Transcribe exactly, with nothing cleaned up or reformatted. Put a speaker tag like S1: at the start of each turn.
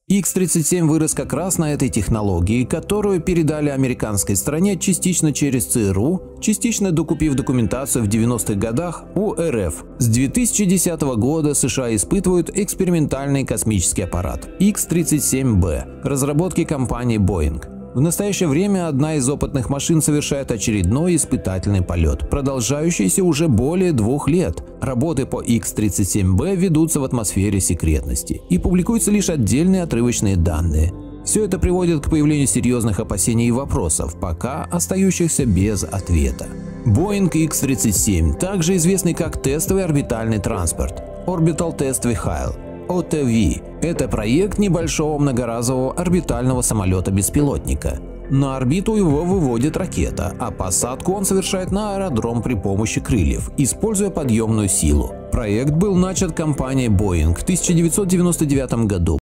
S1: икс тридцать семь вырос как раз на этой технологии, которую передали американской стране частично через ЦРУ, частично докупив документацию в девяностых годах у РФ. С две тысячи десятого года США испытывают экспериментальный космический аппарат икс тридцать семь бэ разработки компании Boeing. В настоящее время одна из опытных машин совершает очередной испытательный полет, продолжающийся уже более двух лет. Работы по икс тридцать семь бэ ведутся в атмосфере секретности и публикуются лишь отдельные отрывочные данные. Все это приводит к появлению серьезных опасений и вопросов, пока остающихся без ответа. Boeing икс тридцать семь, также известный как тестовый орбитальный транспорт Orbital Test Vehicle, о тэ ви. Это проект небольшого многоразового орбитального самолета-беспилотника. На орбиту его выводит ракета, а посадку он совершает на аэродром при помощи крыльев, используя подъемную силу. Проект был начат компанией Boeing в тысяча девятьсот девяносто девятом году.